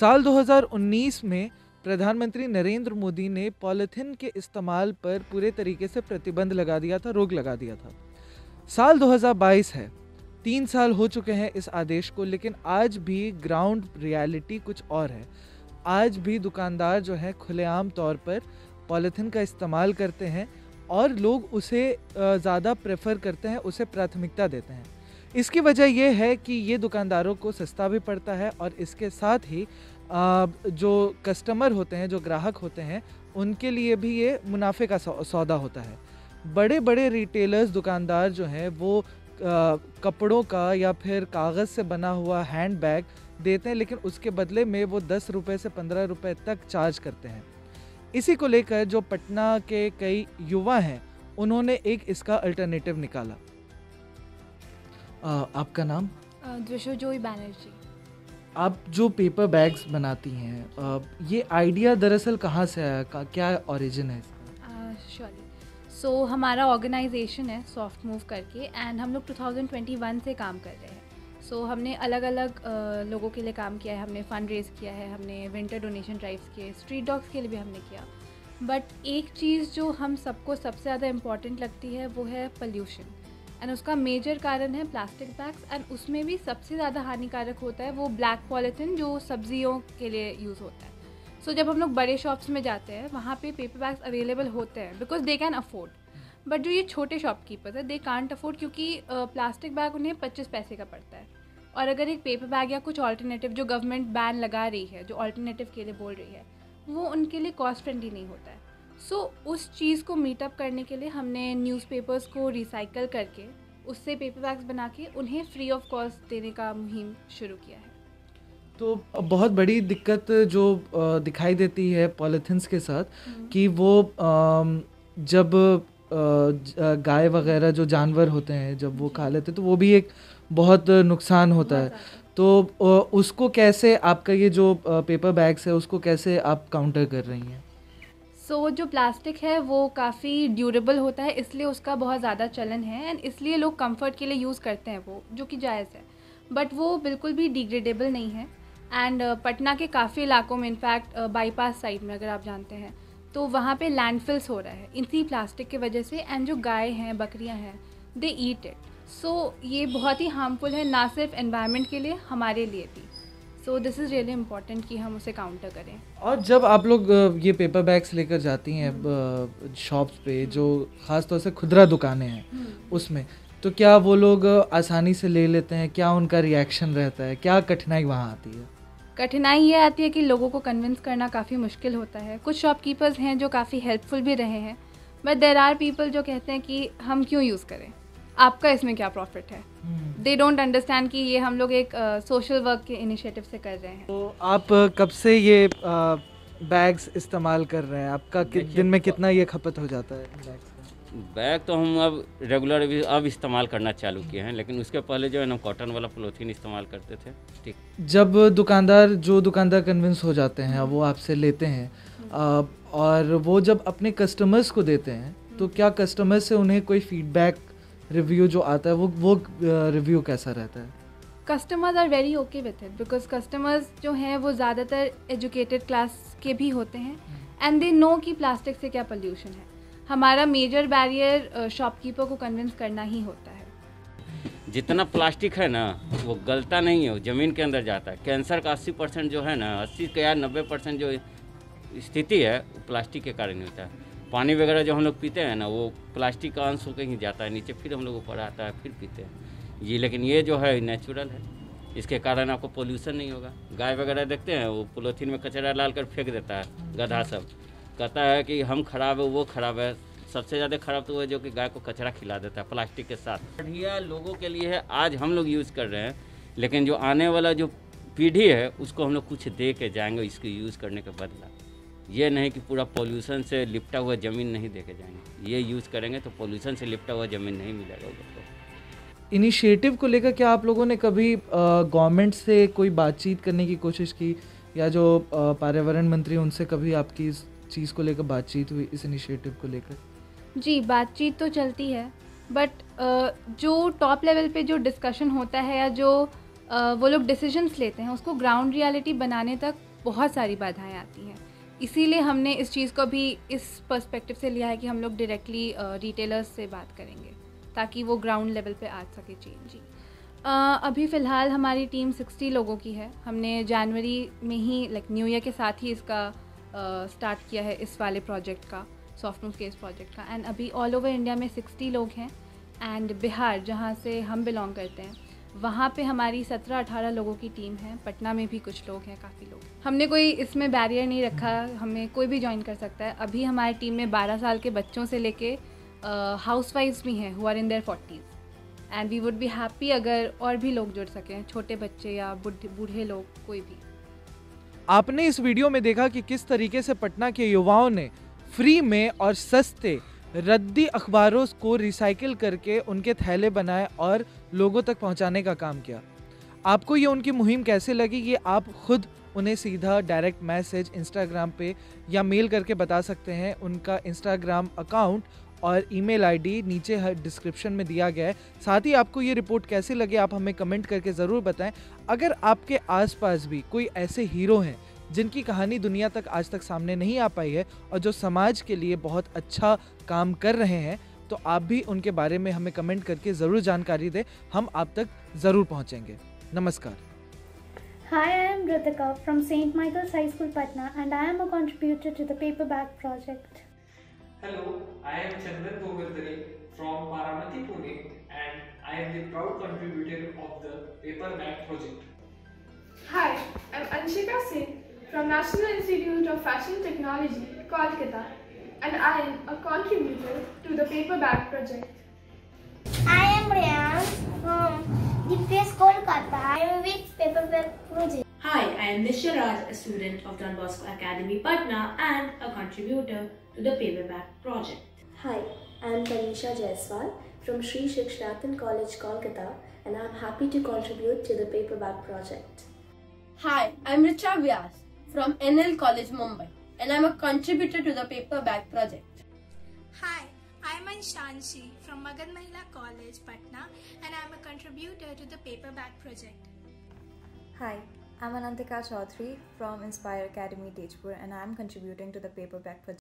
साल 2019 में प्रधानमंत्री नरेंद्र मोदी ने पॉलीथीन के इस्तेमाल पर पूरे तरीके से प्रतिबंध लगा दिया था, रोक लगा दिया था। साल 2022 है, 3 साल हो चुके हैं इस आदेश को, लेकिन आज भी ग्राउंड रियलिटी कुछ और है। आज भी दुकानदार जो है खुलेआम तौर पर पॉलीथीन का इस्तेमाल करते हैं और लोग उसे ज़्यादा प्रेफर करते हैं, उसे प्राथमिकता देते हैं। इसकी वजह यह है कि ये दुकानदारों को सस्ता भी पड़ता है और इसके साथ ही जो कस्टमर होते हैं, जो ग्राहक होते हैं, उनके लिए भी ये मुनाफे का सौदा होता है। बड़े बड़े रिटेलर्स, दुकानदार जो हैं वो कपड़ों का या फिर कागज़ से बना हुआ हैंड बैग देते हैं, लेकिन उसके बदले में वो 10 रुपये से 15 रुपये तक चार्ज करते हैं। इसी को लेकर जो पटना के कई युवा हैं, उन्होंने एक इसका अल्टरनेटिव निकाला। आपका नाम? द्विशोजोई बैनर्जी। आप जो पेपर बैग्स बनाती हैं, ये आइडिया दरअसल कहाँ से आया, क्या ओरिजिन है इसका? श्योरली। सो हमारा ऑर्गेनाइजेशन है सॉफ्ट मूव करके, एंड हम लोग 2021 से काम कर रहे हैं। सो हमने अलग अलग लोगों के लिए काम किया है, हमने फ़ंड रेज़ किया है, हमने विंटर डोनेशन ड्राइव्स किए, स्ट्रीट डॉग्स के लिए भी हमने किया। बट एक चीज़ जो हम सबको सबसे ज़्यादा इम्पॉर्टेंट लगती है वो है पोल्यूशन, एंड उसका मेजर कारण है प्लास्टिक बैग्स, एंड उसमें भी सबसे ज़्यादा हानिकारक होता है वो ब्लैक पॉलीथीन जो सब्जियों के लिए यूज़ होता है। सो जब हम लोग बड़े शॉप्स में जाते हैं, वहाँ पे पेपर बैग्स अवेलेबल होते हैं because they can afford, but जो ये छोटे शॉपकीपर्स है दे कांट अफोर्ड, क्योंकि प्लास्टिक बैग उन्हें 25 पैसे का पड़ता है। और अगर एक पेपर बैग या कुछ ऑल्टरनेटिव जो गवर्नमेंट बैन लगा रही है, जो ऑल्टरनेटिव के लिए बोल रही है, वो उनके लिए कॉस्ट फ्रेंडली नहीं होता है। सो उस चीज़ को मीटअप करने के लिए हमने न्यूज़पेपर्स को रिसाइकल करके उससे पेपर बैग्स बना के उन्हें फ्री ऑफ कॉस्ट देने का मुहिम शुरू किया है। तो बहुत बड़ी दिक्कत जो दिखाई देती है पॉलीथिन्स के साथ कि वो जब गाय वगैरह जो जानवर होते हैं जब वो खा लेते हैं तो वो भी एक बहुत नुकसान होता है। तो उसको कैसे आपका ये जो पेपर बैग्स है उसको कैसे आप काउंटर कर रही हैं? सो जो प्लास्टिक है वो काफ़ी ड्यूरेबल होता है, इसलिए उसका बहुत ज़्यादा चलन है, एंड इसलिए लोग कंफर्ट के लिए यूज़ करते हैं वो, जो कि जायज़ है। बट वो बिल्कुल भी डिग्रेडेबल नहीं है। एंड पटना के काफ़ी इलाकों में, इनफैक्ट बाईपास साइड में अगर आप जानते हैं, तो वहाँ पे लैंडफिल्स हो रहा है इसी प्लास्टिक की वजह से, एंड जो गाय हैं, बकरियाँ हैं, दे ईट इट। सो ये बहुत ही हार्मफुल है, ना सिर्फ एनवायरनमेंट के लिए, हमारे लिए भी। So this is really important कि हम उसे काउंटर करें। और जब आप लोग ये पेपर बैग्स लेकर जाती हैं शॉप्स पे, जो ख़ास तौर से खुदरा दुकानें हैं उसमें, तो क्या वो लोग आसानी से ले लेते हैं? क्या उनका रिएक्शन रहता है? क्या कठिनाई वहाँ आती है? कठिनाई ये आती है कि लोगों को कन्विंस करना काफ़ी मुश्किल होता है। कुछ शॉपकीपर्स हैं जो काफ़ी हेल्पफुल भी रहे हैं, बट देयर आर पीपल जो कहते हैं कि हम क्यों यूज़ करें, आपका इसमें क्या प्रॉफिट है। दे डोंट अंडरस्टैंड कि ये हम लोग एक सोशल वर्क के इनिशिएटिव से कर रहे हैं। तो आप कब से ये बैग्स इस्तेमाल कर रहे हैं? आपका दिन में कितना ये खपत हो जाता है बैग्स का? बैग तो हम अब रेगुलर अब इस्तेमाल करना चालू किए हैं, लेकिन उसके पहले जो है ना कॉटन वाला पॉलीथीन इस्तेमाल करते थे। ठीक, जब दुकानदार कन्विंस हो जाते हैं, वो आपसे लेते हैं और वो जब अपने कस्टमर्स को देते हैं, तो क्या कस्टमर्स से उन्हें कोई फीडबैक रिव्यू जो आता है वो रिव्यू कैसा रहता है? Customers are very okay with it, because customers जो हैं वो ज़्यादातर एजुकेटेड क्लास के भी होते हैं, एंड दे नो कि प्लास्टिक से क्या पोल्यूशन है। हमारा मेजर बैरियर शॉपकीपर को कन्विंस करना ही होता है। जितना प्लास्टिक है ना वो गलता नहीं है, वो ज़मीन के अंदर जाता है। कैंसर का 80% जो है ना, 80 के या 90% जो स्थिति है वो प्लास्टिक के कारण होता है। पानी वगैरह जो हम लोग पीते हैं ना, वो प्लास्टिक का अंश होकर ही जाता है नीचे, फिर हम लोग ऊपर आता है, फिर पीते हैं ये। लेकिन ये जो है नेचुरल है, इसके कारण आपको पोल्यूशन नहीं होगा। गाय वगैरह देखते हैं वो पॉलीथीन में कचरा डाल कर फेंक देता है, गधा सब कहता है कि हम खराब है, वो खराब है। सबसे ज़्यादा खराब तो वो है जो कि गाय को कचरा खिला देता है प्लास्टिक के साथ। बढ़िया लोगों के लिए है, आज हम लोग यूज़ कर रहे हैं, लेकिन जो आने वाला जो पीढ़ी है उसको हम लोग कुछ दे के जाएंगे इसको यूज़ करने के बदला। ये नहीं कि पूरा पोल्यूशन से लिपटा हुआ ज़मीन नहीं दे के जाएंगे, ये यूज़ करेंगे तो पोल्यूशन से लिपटा हुआ ज़मीन नहीं मिलेगा उनको। इनिशिएटिव को लेकर क्या आप लोगों ने कभी गवर्नमेंट से कोई बातचीत करने की कोशिश की, या जो पर्यावरण मंत्री उनसे कभी आपकी इस चीज़ को लेकर बातचीत हुई, इस इनिशिएटिव को लेकर? जी, बातचीत तो चलती है, बट जो टॉप लेवल पे जो डिस्कशन होता है या जो वो लोग डिसीजंस लेते हैं उसको ग्राउंड रियलिटी बनाने तक बहुत सारी बाधाएं आती हैं। इसीलिए हमने इस चीज़ को भी इस पर्सपेक्टिव से लिया है कि हम लोग डायरेक्टली रिटेलर्स से बात करेंगे ताकि वो ग्राउंड लेवल पे आ सके चेंज। जी अभी फ़िलहाल हमारी टीम 60 लोगों की है। हमने जनवरी में ही लाइक न्यू ईयर के साथ ही इसका स्टार्ट किया है, इस वाले प्रोजेक्ट का, सॉफ्ट मूव केस प्रोजेक्ट का। एंड अभी ऑल ओवर इंडिया में 60 लोग हैं। एंड बिहार, जहाँ से हम बिलोंग करते हैं, वहाँ पे हमारी 17-18 लोगों की टीम है। पटना में भी कुछ लोग हैं, काफ़ी लोग। हमने कोई इसमें बैरियर नहीं रखा, हमें कोई भी ज्वाइन कर सकता है। अभी हमारी टीम में 12 साल के बच्चों से लेके हाउसवाइफ्स भी हैं who are in their 40s। And we would be happy अगर और भी लोग जुड़ सकें, छोटे बच्चे या बूढ़े लोग, कोई भी। आपने इस वीडियो में देखा कि किस तरीके से पटना के युवाओं ने फ्री में और सस्ते रद्दी अखबारों को रिसाइकिल करके उनके थैले बनाए और लोगों तक पहुंचाने का काम किया। आपको ये उनकी मुहिम कैसे लगी, ये आप खुद उन्हें सीधा डायरेक्ट मैसेज इंस्टाग्राम पे या मेल करके बता सकते हैं। उनका इंस्टाग्राम अकाउंट और ईमेल आईडी नीचे डिस्क्रिप्शन में दिया गया है। साथ ही आपको ये रिपोर्ट कैसे लगे आप हमें कमेंट करके ज़रूर बताएं। अगर आपके आसपास भी कोई ऐसे हीरो हैं जिनकी कहानी दुनिया तक आज तक सामने नहीं आ पाई है और जो समाज के लिए बहुत अच्छा काम कर रहे हैं, तो आप भी उनके बारे में हमें कमेंट करके ज़रूर जानकारी दें, हम आप तक ज़रूर पहुंचेंगे। नमस्कार। Hi, I am Ritika from St. Michael's High School, Patna, and I am a contributor to the Paper Bag Project. Hello, I am Chandan Gogardare from Paramati, Pune, and I am the proud contributor of the Paper Bag Project. Hi, I'm Anshika Singh from National Institute of Fashion Technology, Kolkata, and I am a contributor to the Paper Bag Project. I am Ryan from DPS Kolkata. I am with Paper Bag Project. Hi, I am Nisha Raj, a student of Don Bosco Academy, Patna, and a contributor to the Paper Bag Project. Hi, I am Tanisha Jaiswal from Sri Shikshnathan College, Kolkata, and I am happy to contribute to the Paper Bag Project. Hi, I am Richa Vyas from NL College, Mumbai, and I am a contributor to the Paper Bag Project. Hi, I am Anshanshi from Magad Mahila College, Patna, and I am a contributor to the Paper Bag Project. Hi, I am Anantika Chaudhary from Inspire Academy, Tejpur, and I am contributing to the Paper Bag Project.